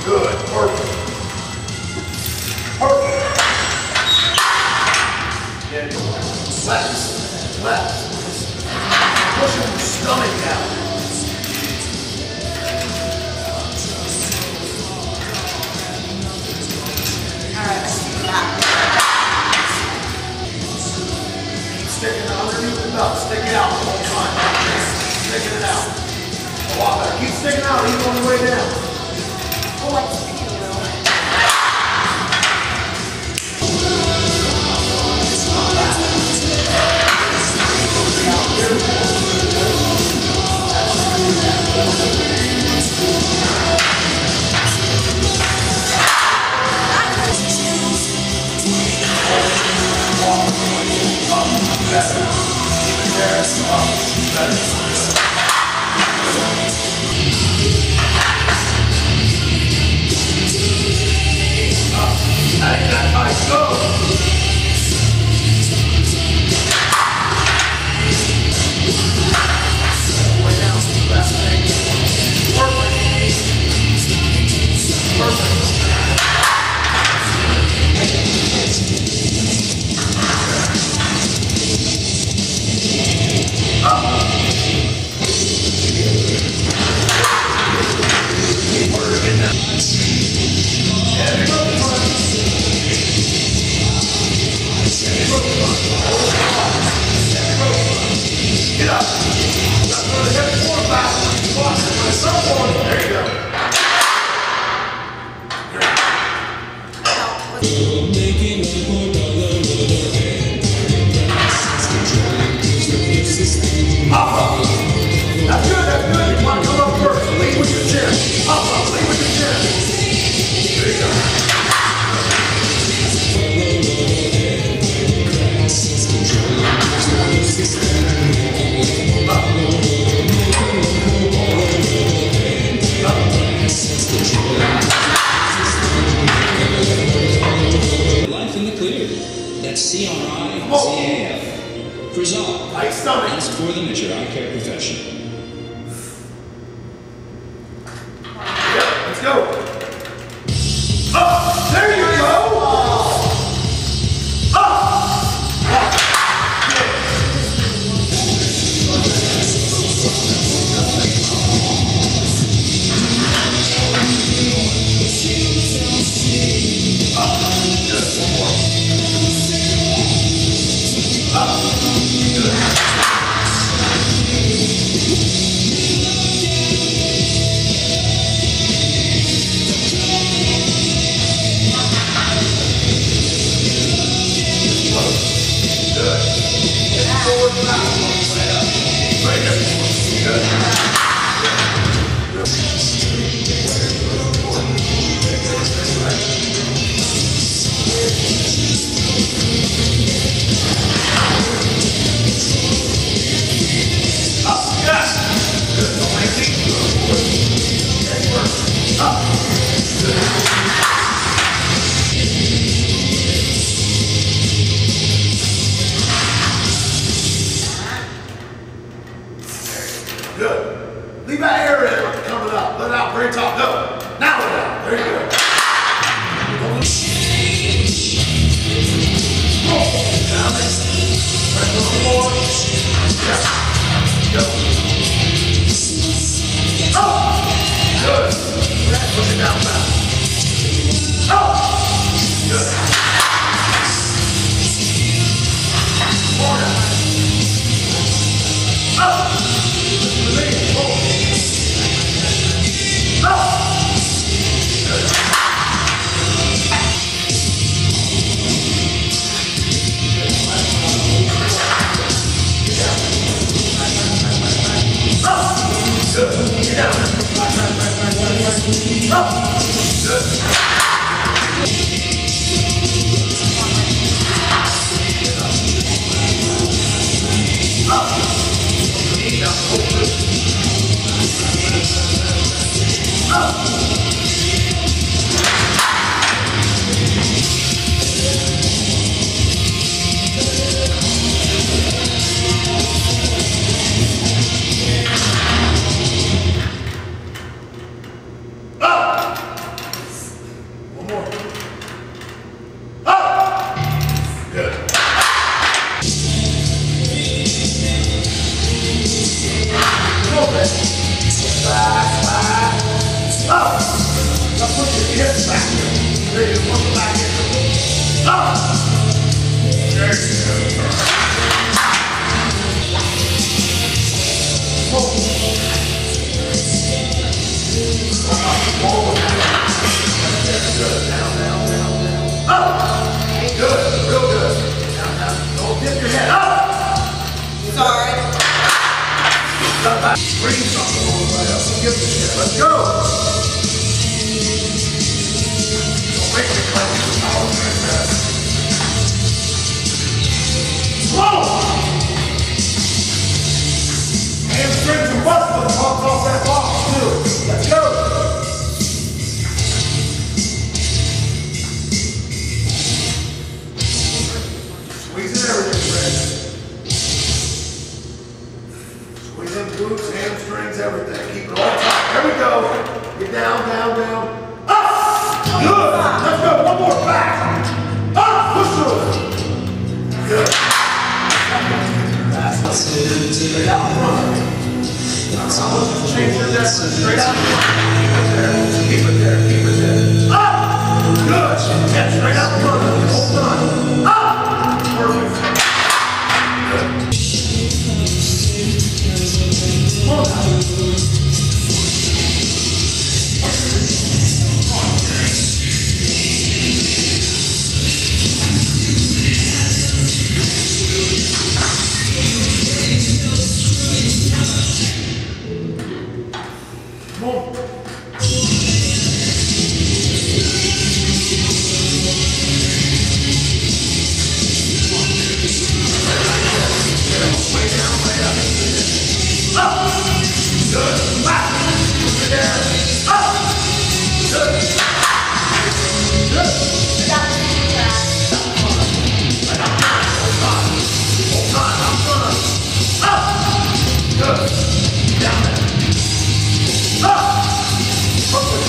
Good. Perfect. Perfect. Yeah. Flex. Flex. Push your stomach down. Sticking it underneath the belt. Stick it out the whole time. Sticking it out. A lot better. Keep sticking out even on the way down. Oh, I see you. Get up. There you go. Hop up. That's good, that's good. You want to come up first. Lead with your chin. Hop up, lead with your chin. There you go. Life in the clear. That's CRI and CAF. Resolve. Tight stomach. Ask for them at your eye care professional. Yeah, let's go. Up. There you go. Up. Good. Leave that air in coming up. Let it out, bring it top. Go. Now let it out. There you go. Down there. Press on the floor. Yeah. Go. Up. Good. Push it down fast. Up. Good. More down. Up. Now push your hips back. There you go. Push the back hip. Up. There you go. Good. Down, down, down, down. Up. Good. Real good. Down, down. Don't dip your head. Up. Sorry. Bring something all the way up. Give the shit. Let's go. Don't make me clap the power like that. Whoa! Hamstrings and busting pumps off that box too. Let's go. Squeezing everything, Fred. Squeezing glutes, hamstrings, everything. Keep it all tight. There we go. Get down, down, down. Up! Good. Let's go. One more. Back. Up. Push through. Good. That's straight out front. Change your distance. Straight out front. Keep it there. Keep it there. Up. Good. Yeah, straight out front. Hold on. Up. Perfect. Good. Come on now. Come on. Way down, way up. Up. Good. Back. Over there. Up. Good. Good. Hold on. I'm gonna. Up. Good. Down there. Up. Perfect.